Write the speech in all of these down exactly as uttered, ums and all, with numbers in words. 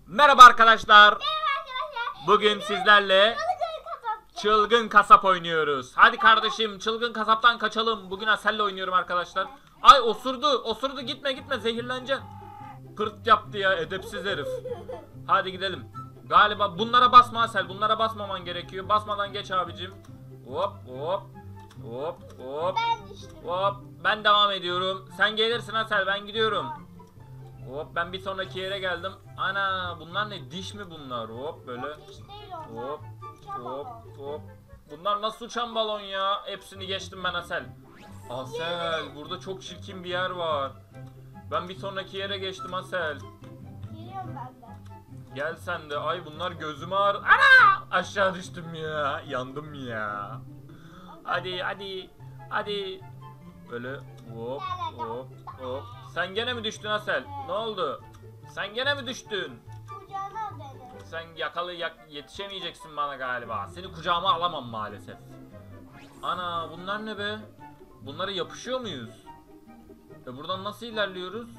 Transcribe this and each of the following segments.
Merhaba arkadaşlar. Merhaba arkadaşlar. Bugün sizlerle Çılgın kasap. çılgın kasap oynuyoruz. Hadi kardeşim çılgın kasaptan kaçalım. Bugün Asel'le oynuyorum arkadaşlar. Ay osurdu. Osurdu gitme gitme zehirleneceksin. Pırt yaptı ya edepsiz herif. Hadi gidelim. Galiba bunlara basma Asel. Bunlara basmaman gerekiyor. Basmadan geç abicim. Hop hop. Hop hop. Ben düştüm. Hop. Ben devam ediyorum. Sen gelirsin Asel ben gidiyorum. Hop ben bir sonraki yere geldim. Ana bunlar ne diş mi bunlar? Hop böyle. Yok, diş değil onlar. Hop Uçan hop balon. hop. Bunlar nasıl uçan balon ya? Hepsini geçtim ben Asel. Asel burada çok çirkin bir yer var. Ben bir sonraki yere geçtim Asel. Geliyorum ben de. Gel sen de. Ay bunlar gözüme ağrı. Ana! Aşağı düştüm ya. Yandım ya. Hadi hadi. Hadi. Böyle hop hop hop. Sen gene mi düştün Asel? Ne oldu? Sen gene mi düştün? Kucağına beni. Sen yakalı yak yetişemeyeceksin bana galiba. Seni kucağıma alamam maalesef. Ana bunlar ne be? Bunlara yapışıyor muyuz? E buradan nasıl ilerliyoruz?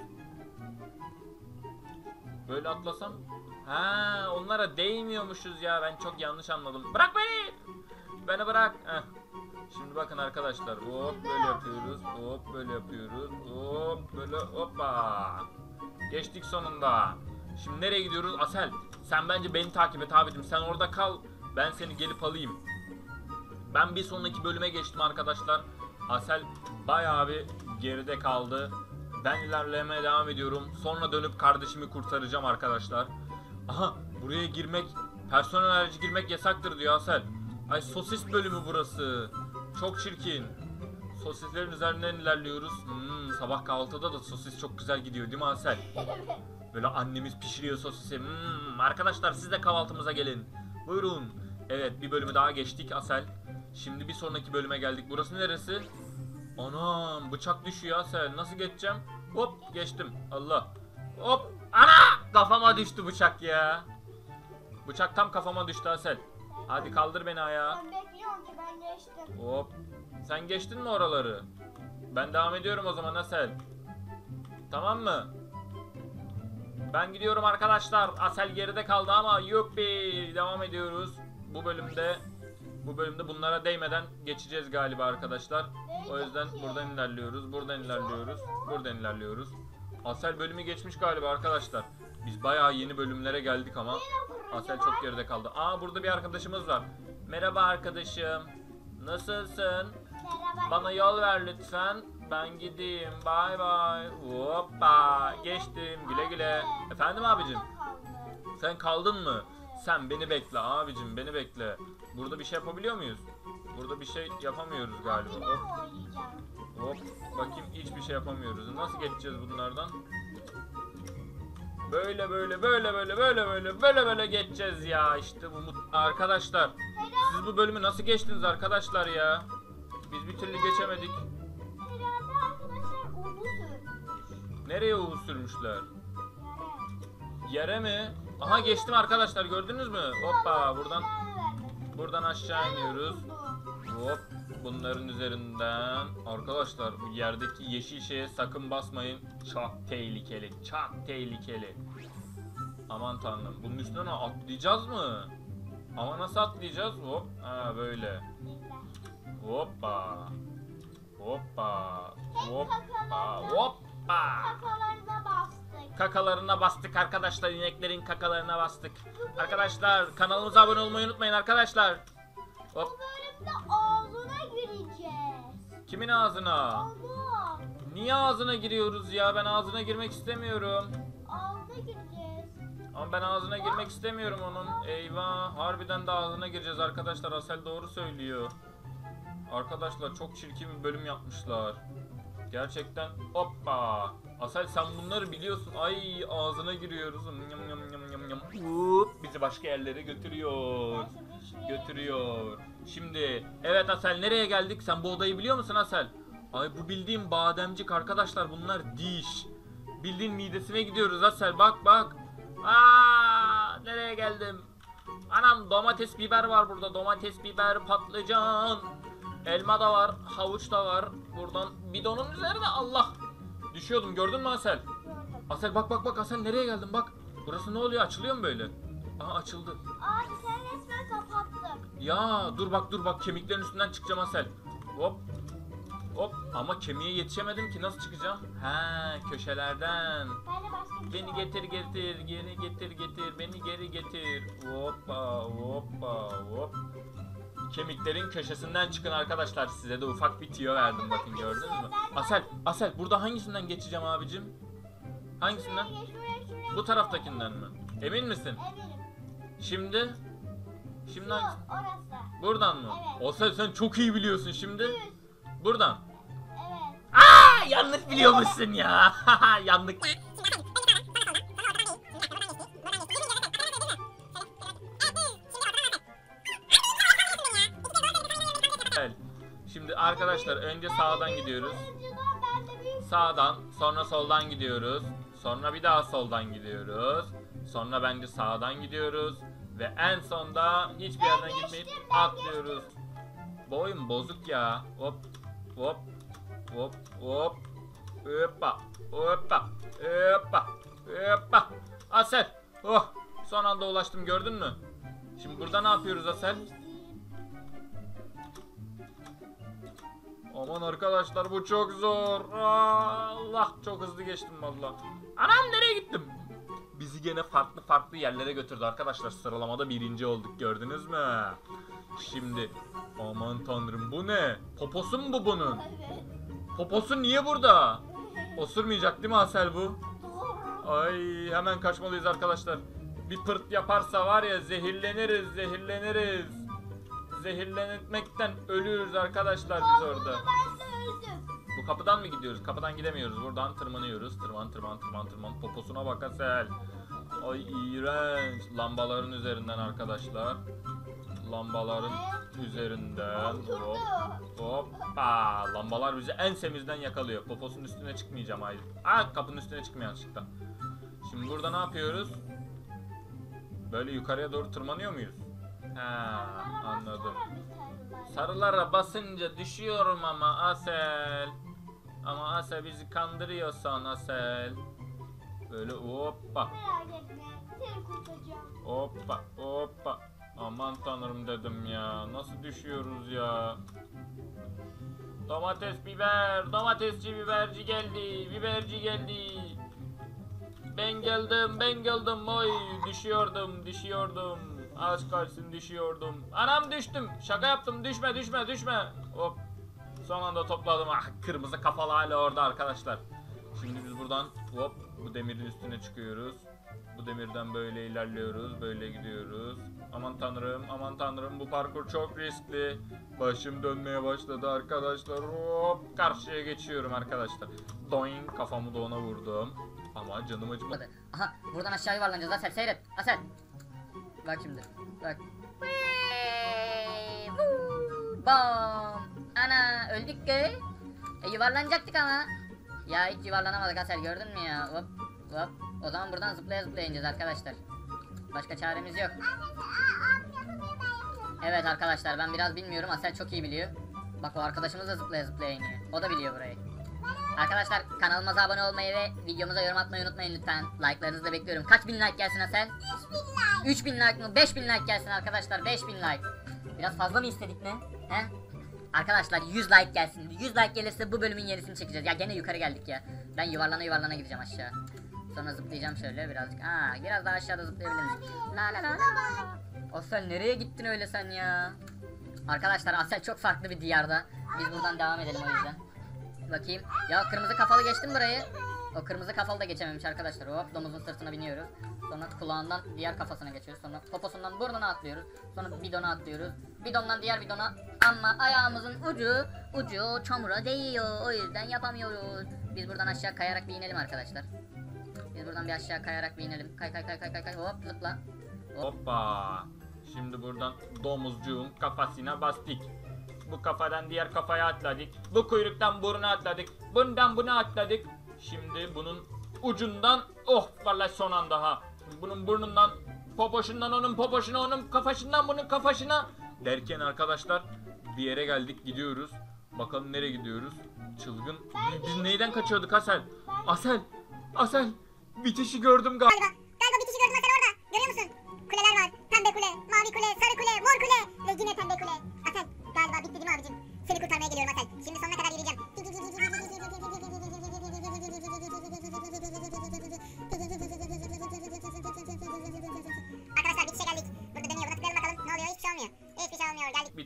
Böyle atlasam? Ha, onlara değmiyormuşuz ya. Ben çok yanlış anladım. Bırak beni! Beni bırak. Heh. Şimdi bakın arkadaşlar. Hop böyle yapıyoruz. Hop böyle yapıyoruz. Hop böyle hoppa. Geçtik sonunda. Şimdi nereye gidiyoruz? Asel sen bence beni takip et abicim. Sen orada kal. Ben seni gelip alayım. Ben bir sonraki bölüme geçtim arkadaşlar. Asel bayağı bir geride kaldı. Ben ilerlemeye devam ediyorum. Sonra dönüp kardeşimi kurtaracağım arkadaşlar. Aha buraya girmek, personel harici girmek yasaktır diyor Asel. Ay sosis bölümü burası. Çok çirkin. Sosislerin üzerinden ilerliyoruz. Hmm, sabah kahvaltıda da sosis çok güzel gidiyor değil mi Asel? Böyle annemiz pişiriyor sosisi. Hmm, arkadaşlar siz de kahvaltımıza gelin. Buyurun. Evet bir bölümü daha geçtik Asel. Şimdi bir sonraki bölüme geldik. Burası neresi? Anam bıçak düşüyor Asel. Nasıl geçeceğim? Hop geçtim. Allah. Hop. Ana! Kafama düştü bıçak ya. Bıçak tam kafama düştü Asel. Hadi kaldır beni ayağa. Ben bekliyorum ki ben geçtim. Hop. Sen geçtin mi oraları? Ben devam ediyorum o zaman Asel. Tamam mı? Ben gidiyorum arkadaşlar. Asel geride kaldı ama yuppi. Devam ediyoruz. Bu bölümde bu bölümde bunlara değmeden geçeceğiz galiba arkadaşlar. O yüzden buradan ilerliyoruz. Buradan ilerliyoruz. Buradan ilerliyoruz. Asel bölümü geçmiş galiba arkadaşlar. Biz bayağı yeni bölümlere geldik ama Asel çok geride kaldı. Aa burada bir arkadaşımız var. Merhaba arkadaşım. Nasılsın? Merhaba. Bana yol ver lütfen. Ben gideyim. Bay bay. Hoppa. Geçtim. Güle güle. Efendim abicim. Sen kaldın mı? Sen beni bekle abicim. Beni bekle. Burada bir şey yapabiliyor muyuz? Burada bir şey yapamıyoruz galiba. Bir Hop. daha oynayacağım. Hop. Bakayım hiçbir şey yapamıyoruz. Nasıl geçeceğiz bunlardan? Böyle böyle böyle böyle böyle böyle böyle böyle geçeceğiz ya. İşte bu mut- arkadaşlar. Siz bu bölümü nasıl geçtiniz arkadaşlar ya? Biz bir türlü geçemedik. Herhalde arkadaşlar onu sürmüş. Nereye U sürmüşler? Yani. Yere mi? Aha geçtim arkadaşlar gördünüz mü? Hoppa buradan Ben buradan aşağı iniyoruz. oturdum. Hop bunların üzerinden. Arkadaşlar bu yerdeki yeşil şeye sakın basmayın. Çok tehlikeli. Çok tehlikeli. Aman tanrım. Bunun üstüne atlayacağız mı? Ama nasıl atlayacağız? Hop. Ha böyle. Hoppa. Hoppa. Hoppa. Hoppa. Kafalarına bastık. Kakalarına bastık arkadaşlar. İneklerin kakalarına bastık. Arkadaşlar kanalımıza abone olmayı unutmayın arkadaşlar. Hop. Bu bölümde ağzına gireceğiz. Kimin ağzına? Ama Niye ağzına giriyoruz ya? Ben ağzına girmek istemiyorum. ağzına gireceğiz. Ama ben ağzına girmek istemiyorum onun. Eyvah. Harbiden de ağzına gireceğiz arkadaşlar. Asel doğru söylüyor. Arkadaşlar çok çirkin bir bölüm yapmışlar. Gerçekten hoppa. Asel sen bunları biliyorsun. Ay ağzına giriyoruz. Yam yam yam yam yam. Hop, bizi başka yerlere götürüyor. Ben şimdi şuraya Götürüyor. Şimdi evet Asel nereye geldik? Sen bu odayı biliyor musun Asel? Ay bu bildiğim bademcik arkadaşlar bunlar diş. Bildiğin midesine gidiyoruz Asel bak bak. Aa nereye geldim? Anam domates biber var burada. Domates biber patlıcan. Elma da var, havuç da var. Buradan bidonun üzerine Allah. Düşüyordum gördün mü Asel? gördüm. Asel bak bak bak Asel nereye geldin bak. Burası ne oluyor? Açılıyor mu böyle? Aha açıldı. Aa sen resmen kapattın. Ya dur bak dur bak kemiklerin üstünden çıkacağım Asel. Hop. Hop ama kemiğe yetişemedim ki nasıl çıkacağım? Ha köşelerden. Ben de başka bir şey Beni var. getir getir geri getir getir beni geri getir. Hoppa hoppa hop. Kemiklerin köşesinden çıkın arkadaşlar. Size de ufak bir tüyo verdim bakın gördünüz mü? Asel Asel burada hangisinden geçeceğim abicim? Hangisinden? Şuraya geç, şuraya, şuraya. Bu taraftakinden mi? Emin misin? Eminim. Şimdi? Şimdi Şu, hangisi? orası. Buradan mı? Evet. O sen, sen çok iyi biliyorsun şimdi. Düz. Buradan. Evet. Aa, yanlış biliyormuşsun ya. Yanlış. Şimdi arkadaşlar önce sağdan gidiyoruz. Önceden ben de bir Sağdan, sonra soldan gidiyoruz. Sonra bir daha soldan gidiyoruz. Sonra bence sağdan gidiyoruz. Ve en sonda hiçbir yerden gitmeyip geçtim, ben atlıyoruz. Bu oyun bozuk ya. Hop, hop, hop, hop. Hoppa, hoppa, hoppa, hoppa. Asel, oh, son anda ulaştım gördün mü? Şimdi burada ne yapıyoruz Asel? Aman arkadaşlar bu çok zor. Allah çok hızlı geçtim valla. Anam nereye gittim? Bizi gene farklı farklı yerlere götürdü arkadaşlar. Sıralamada birinci olduk gördünüz mü? Şimdi aman tanrım bu ne? Poposu mu bu bunun? Evet. Poposu niye burada? Osurmayacak değil mi Asel bu? Doğru. Ay hemen kaçmalıyız arkadaşlar. Bir pırt yaparsa var ya zehirleniriz zehirleniriz. Zehirlenmekten ölüyoruz arkadaşlar biz orada. Aa, ben de öldüm. Bu kapıdan mı gidiyoruz? Kapıdan gidemiyoruz. Buradan tırmanıyoruz. Tırman tırman tırman tırman. Poposuna bak Asel. Ay iğrenç. Lambaların üzerinden arkadaşlar. Lambaların üzerinden. Hop. Oturdu. Hoppa. Lambalar bizi en semizden yakalıyor. Poposunun üstüne çıkmayacağım hayır. Aa kapının üstüne çıkmıyor yanlışlıkla. Şimdi burada ne yapıyoruz? Böyle yukarıya doğru tırmanıyor muyuz? Ha anladım. Sarılara basınca düşüyorum ama Asel. Ama Asel bizi kandırıyorsan Asel. Böyle hoppa Merak etme. Seni kurtaracağım. hoppa hoppa. Aman tanrım dedim ya. Nasıl düşüyoruz ya? Domates biber. Domatesçi biberci geldi. Biberci geldi. Ben geldim ben geldim. Oy düşüyordum düşüyordum. Az kalsın düşüyordum. Anam düştüm. Şaka yaptım. Düşme düşme düşme. Hop. Son anda topladım. Ah kırmızı kafalı hala orada arkadaşlar. Şimdi biz buradan hop bu demirin üstüne çıkıyoruz. Bu demirden böyle ilerliyoruz. Böyle gidiyoruz. Aman tanrım aman tanrım bu parkur çok riskli. Başım dönmeye başladı arkadaşlar. Hop karşıya geçiyorum arkadaşlar. Doing kafamı da ona vurdum. Ama canım acımadı. Aha buradan aşağı yuvarlanacağız Asel seyret Asel. Bak şimdi bak. Whee! Woo! Bam. Ana öldük ki. E, yuvarlanacaktık ama. Ya hiç yuvarlanamadık Asel gördün mü ya? Hop hop. O zaman buradan zıplaya zıplaya ineceğiz arkadaşlar. Başka çaremiz yok. Evet arkadaşlar ben biraz bilmiyorum Asel çok iyi biliyor. Bak o arkadaşımız da zıplaya zıplaya iniyor. O da biliyor burayı. Arkadaşlar kanalımıza abone olmayı ve videomuza yorum atmayı unutmayın lütfen. Like'larınızı da bekliyorum. Kaç bin like gelsin Asel? üç bin like mı? beş bin like gelsin arkadaşlar. beş bin like. Biraz fazla mı istedik ne? He? Arkadaşlar yüz like gelsin. yüz like gelirse bu bölümün yenisini çekeceğiz. Ya gene yukarı geldik ya. Ben yuvarlana yuvarlana gideceğim aşağı. Sonra zıplayacağım şöyle birazcık. Aa, biraz daha aşağıda zıplayabiliriz. La la la la. Asel nereye gittin öyle sen ya? Arkadaşlar Asel çok farklı bir diyarda. Biz buradan devam edelim o yüzden. Bakayım. Ya kırmızı kafalı geçtim burayı. O kırmızı kafalı da geçememiş arkadaşlar. Hop domuzun sırtına biniyoruz. Sonra kulağından diğer kafasına geçiyoruz. Sonra poposundan burnuna atlıyoruz. Sonra bidona atlıyoruz. Bidondan diğer bidona. Ama ayağımızın ucu ucu çamura değiyor. O yüzden yapamıyoruz. Biz buradan aşağı kayarak bir inelim arkadaşlar. Biz buradan bir aşağı kayarak bir inelim. Kay kay kay kay kay kay. Hop zıpla. Hop. Hoppa. Şimdi buradan domuzcuğun kafasına bastık. Bu kafadan diğer kafaya atladık. Bu kuyruktan buruna atladık. Bundan buna atladık. Şimdi bunun ucundan oh vallahi son anda ha. Bunun burnundan popoşundan onun popoşuna onun kafasından bunun kafasına derken arkadaşlar bir yere geldik gidiyoruz. Bakalım nereye gidiyoruz? Çılgın. Biz neyden kaçıyorduk Asel? Asel. Asel. Bitişi gördüm galiba. Galiba bitişi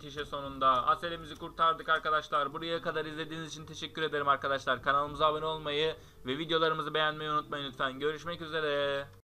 yetişe sonunda. Asel'imizi kurtardık arkadaşlar. Buraya kadar izlediğiniz için teşekkür ederim arkadaşlar. Kanalımıza abone olmayı ve videolarımızı beğenmeyi unutmayın lütfen. Görüşmek üzere.